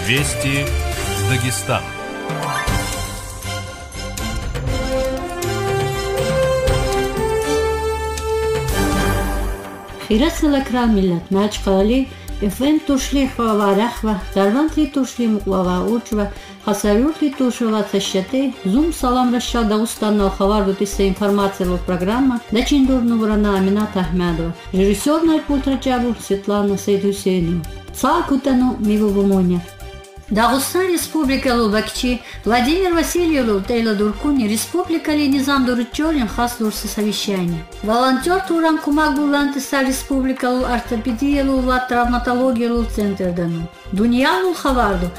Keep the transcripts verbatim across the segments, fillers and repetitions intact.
Вести Дагестан. Хирасалакра миллат начкали эфен тушли хаварахва дарвантли тушли муклава учва хасарутли тушва тащате зум салам раша Дагестанна хавар бутиса информация программа дачиндурну врана Амината Ахмедова режиссер Найпултрачабу Светлана Сейдусейну цакутану мивубумоня Дагестан Республика Лубакчи Владимир Васильев Тейла Дуркуни Республика Низам Дурчорин Хаслурса совещание. Волонтер Турам Кумак Булантиса Республика Лу Ортопедия Лу Влад Травматология Лу Центр Дану. Дуния Лу Хаварду.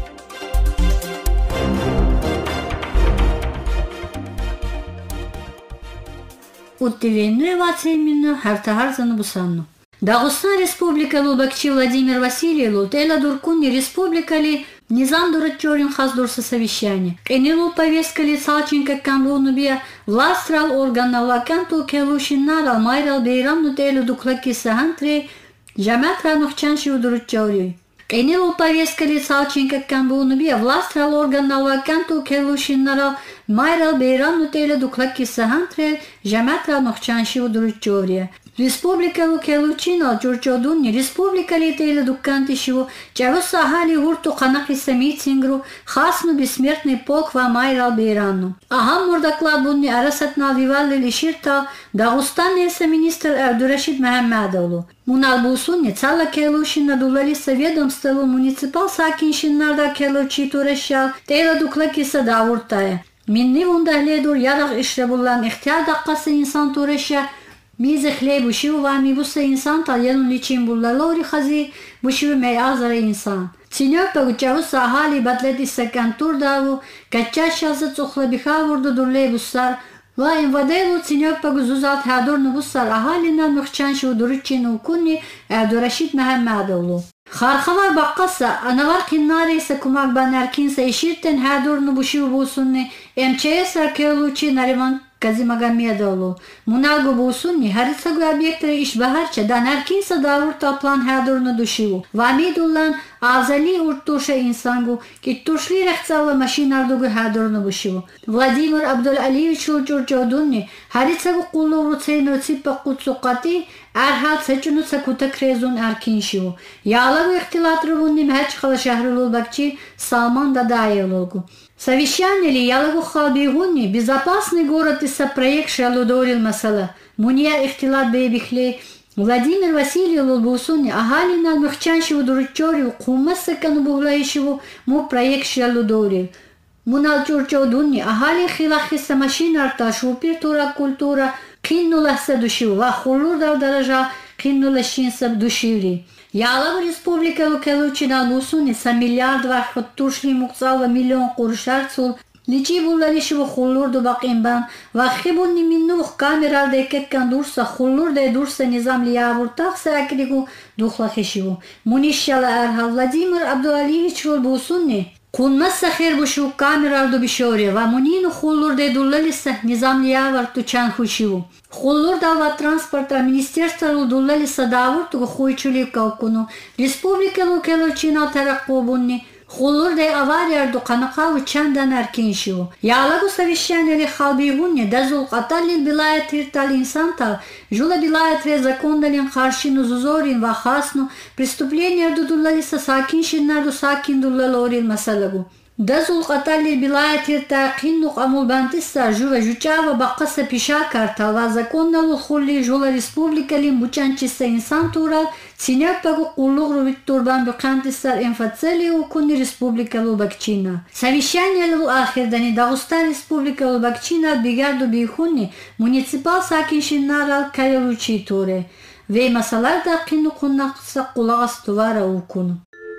Уттивенну эвация именно Хартахарзану Бусанну. Дагестан Республика Лубакчи Владимир Васильев Тейла Дуркуни Республика Ли Низам Дурачорин Хаздурса совещание. Кенилу повестка ли Салченко Камбуну Бия Властрал органа Лаканту Келушинара Майрал Бейрамну Тейлу Дуклаки Сахантре Жаматра Нухчанши Удурачори. Кенилу повестка ли Салченко Камбуну Бия Властрал органа Лаканту Келушинара Майрал Бейрамну Тейлу Дуклаки Сахантре Жаматра Нухчанши Удурачори. Республика Лукелучино, Джорджодуни, Республика Литейла Дукантишеву, Чавуса Ахали Гурту Ханахиса Митингру, Хасну Бессмертный полк Вамайрал Бейрану. Ахам Мурдаклабуни Арасатнал Вивалли Лиширтал, Дагестанеса министр Абдурашид Мухаммадовлу. Муналбусуни Цала Келушина Дулалиса ведомству муниципал Сакиншиннарда Келучи Турешал, Тейла Дуклакиса Дауртая. Минни Вундахледур Ярах Ишрабуллан Ихтияр Даккасы инсан Туреша, Мизе хлеб бушиву вами буса инсан тальяну личин буллалори хази бушиву мейазара инсан. Цинёпа гучавуса ахали батлети сакантур даву качашаза цухла биха вурду дурлей буссар ва инваделу цинёпа гузузат хадурну буссар ахалина нухчаншу дуричину кунни Абдурашид Мухаммадовлу. Хархавар баққаса анавар киннариса кумак банаркинса иширтен хадурну бушиву бусунни МЧС аркеолучи нариман Казимагомедовлу. Муналгу бусунни харицагу объекты ишбахарча данаркинса давурта план хадурну душиву. Вамидуллан азали уртуша инсангу киттушли рахцала машинардугу хадурну бушиву. Владимир Абдул-Алиевич Джорджодунни харицагу куллу руцейну ципа куцукати архат сечуну сакута крезун аркиншиву. Ялагу ихтилат рубунни мхачхала шахрулул бакчи Салман Дадаевлугу. Совещание ли Ялагу Халбигунни безопасный город из проект Шалудорил Масала. Муния ихтилат бейбихлей Владимир Васильев Лубусуни Агалина Мухчаншиву Дурчорил Кумасакану Буглаишеву му проект Шалудорил. Мунал Чурчодунни Агали Хилахиса машинарта шупир тура культура киннулася душиву ва хулурда даража киннулашинса душивли. Ялаву республика Лукелучина Бусуни са миллиард вахот тушли мукцала миллион куршарцул личи булалишеву хулурду бақимбан ва хибунни миннух камерал декеккан дурса хулурда дурса низам лиявуртах сакригу духлахишеву. Мунишала архал Владимир Абдул-Алиевич Бусуни Кунмаса хер бушу камералду бишоре ва мунину хулурда дулалиса низам лияварту чан хушиву. Хулурда ва транспорта министерства Лудулалиса Давурту хуйчули калкуну Республика Лукелучина тараккубунни Хулурда авария канакаву чандан аркиншиву. Ялагу совещание ли халбигунни дазул каталин билает иртал инсантал жула билает ре закондалин харшину зузорин ва хасну преступление дудулалиса сакиншин нарду сакин дулалорин масалагу. Дазул катали билает ирта кинну камул бантиса жува жучава баққаса пиша картал ва законналу хулли жула республика лин бучанчиса инсан турал цинёпагу куллугру виктурбан букантисар энфацели укуни республика Лубакчина. Совещание лу ахирдани Дагестан республика Лубакчина бигарду бихунни муниципал сакиншин нарал калелучи туре. Вей масаларда кинну куннақса кулагас тувара укуну.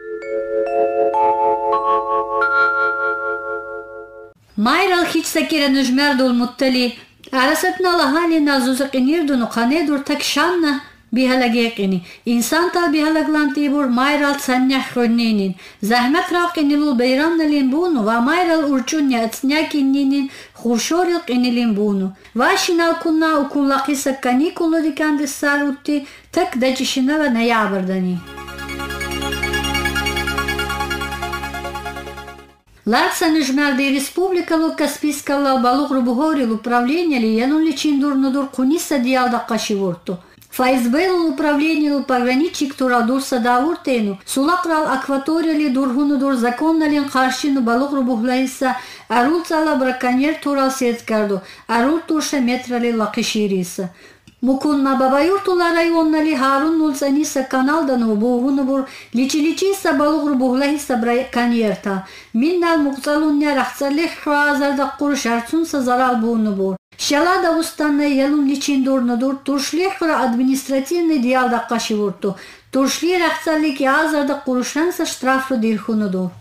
Майрал хичсакира нужмердул муттали арасатна лахали назузакинирдуну канедур так шанна биhaлагекини инсан тал биhaлаглантибур майрал цаннях хроннинин захмат рақинилул бейрамналин буну ва майрал урчуння ацнякиннинин хуршорил кинилин буну ва шинал кунна укуллақиса каникулу дикандиссар утти так дачишинава наябардани Ларсаны жмарди республикалу Каспийскалла балуг рубугорил управление ли янули чиндурнудур куниса диалда кашивурту. ФСБ управление пограничник турадурса дауртену, сулакрал акваторияли дургунудур законналин каршину балуг рубуглаиса, арул цала браконьер турал сеткарду, арул турша метрали лакишириса. Мукунна бабаюртула районнали Харун Нулцаниса каналдану бугунубур личи-личиса балугру буглахиса браконьерта. Миннал муqцалуння рахцалих хразарда куршарцунса зарал бугунубур. Шала Дагустанна ялун личиндурнудур туршлехра административный диалда кашивурту. Туршли рахцалики азарда куршанса штрафру дирхунудур.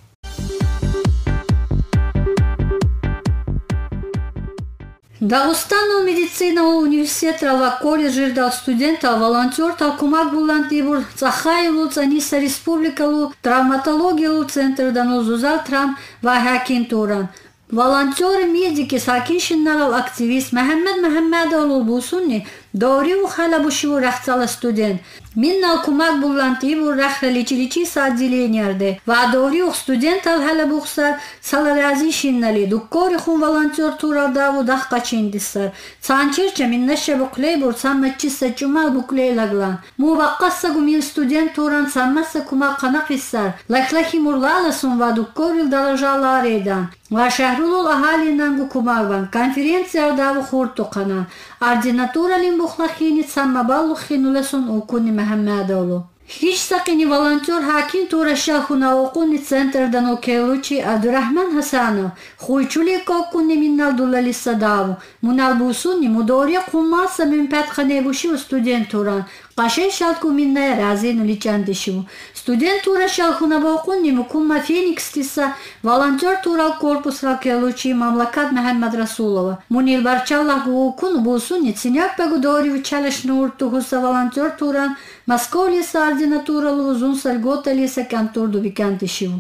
Дагустану медицинау университета колледжер дал студента волонтер талкумак булантибур цахайлу цаниса республикалу травматологию центр дану зузал трам вахакин туран. Волонтеры медики сакишиннарал активист Мохаммед Мохаммедову бусунни дори ухала бушиву рахцала студент. Миннал кумак булантибур рахра личи-личи отделениярде. Ва дори ух студент алхала бухсар саларази шиннали. Дуккори хун волонтер турадаву дах качиндисар. Цанчерча миннаша буклейбур саммачи сачумал буклей лаглан. Муваққаса гумил студент туран саммаса кумак канақиссар. Лахлахи мурлаласун ва дуккорил даражала редан. Ва шахрулул ахалинангу кумагван. Конференция даву хурту канан. Ординатуралин бухлахини саммабаллухинулаsun укуни Мохаммедову. Хич сакини волонтер хакин турашал хунаукуни центр дану келучи Абдурахман Хасанов. Хуйчули кокуни миннал дулали садаву. Мунал бусуни мудория кумаса мин пятханевуши студент туран. Qashay shalku minna razinu lichandishu. Student tura shalkhuna baqunni mukumma Phoenix tisa volonter tural korpus rakeluchi mamlakat Muhammad Rasulova. Munil barchallah gukun busuni tsinyap pagudori vichalashnu urtuhusa volonter turan Moskovli sardina tural uzun salgotali sa kantordu vikantishu.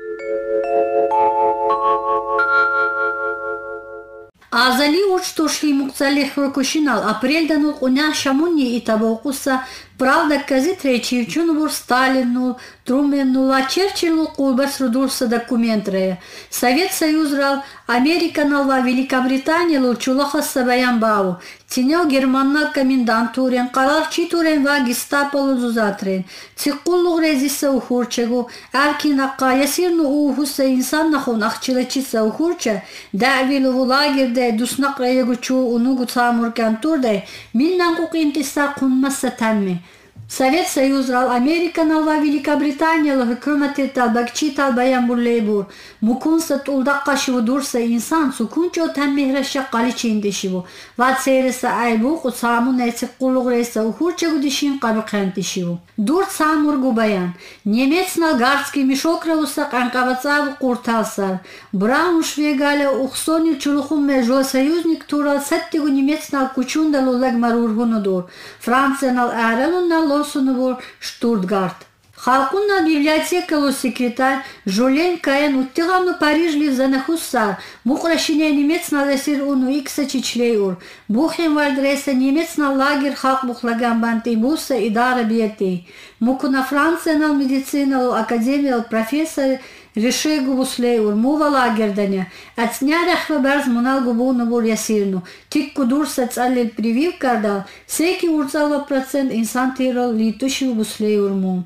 Азали учтушли муqцалих рокушинал апрель дану уня шамуни и табоқуса правда казит речи чунбур Сталину Трумену Черчиллу кулбас рудурса документре. Совет Союз рал Америка налва Великобритания лучулаха сабаян бау. Тинел германна комендантурен карар читурен ва гестапо лузатрен. Цикуллу резиса ухурчегу аркинака ясирну ухуса инсан нахон ахчилачиса ухурча давилу лагерде дуснак раегучу унугу цамуркантурде миннан кукинтиса кунмаса танме. Совет Союз рал Америка налва Великобритания hükümeti talbakçı talbayan burleybur. Mukunsa tuldakka şivu dursa insan sukunço temmihreşe qaliçin dişivu. Vat seyresa aybu qutsamu neytsik qulluq reysa uhurçegu dişin qabıqen dişivu. Durt samurgu bayan. Немецнал гарский мешок раусак анкавацаву курталсар. Браун швегали ухсони чулухум межо союзник турал сеттигу немецнал кучундалу лагмарургунудур. Франциянал арелуннал лосунувур Штутгарт. Халкунна библиотекалу секретарь Жулен Каен уттигану Парижли занахуссар. Муқрашине немецнал эсир уну икса чичлейур. Бухен вальдреса немецнал лагер халк бухлаган банти буса и дара биетей. Мукуна Франциянал медицинал академиал профессор Решегу буслейур мува лагерданя. Ацнярахва барз мунал губуну бур ясирну. Тикку дурса цаллил привив кардал. Секи урцалва процент инсан тирал литуши буслейур му.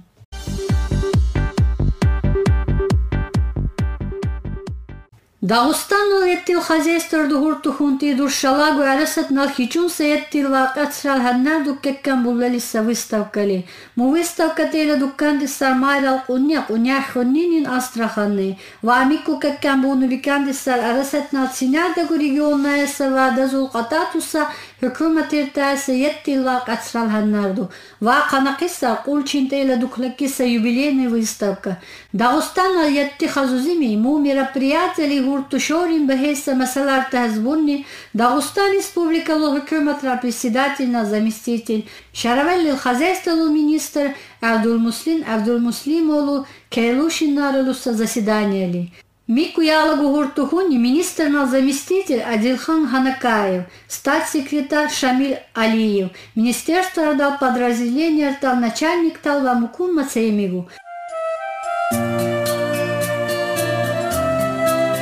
Дагустану еттил хозяйство дугурту хунти дуршалагу арасат нал хичунса еттил вақатсрал ханнар дуккеккан буллалиса выставкали. Му выставка тейла дуккандиссар майрал кунья кунья хоннинин Астраханны. Вамикку кеккан буну викандиссар арасат нал Синядагу регионнаяса вадазул кататуса hükümet irtası еттил вақатсрал ханнарду. Ва канакиса кулчин тейла дуклакиса юбилейный выставка. Дагустана етти хазузими му мероприятия Гуртушорин бехейса масалар тахзбунни Дагустан республикалу hüküметра председательна заместитель Шаравеллил хозяйстволу министр Абдулмуслим Абдулмуслимолу Кейлушиннарылуса заседанияли. Мику ялагу гуртухуни министрнал заместитель Адилхан Ханакаев, статс-секретарь Шамиль Алиев, министерство дал подразделение тал начальник тал вамукун Мацеемигу.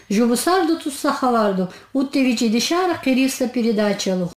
Жубусарду туссахаварду, уттевичи дишара кириста передачалу.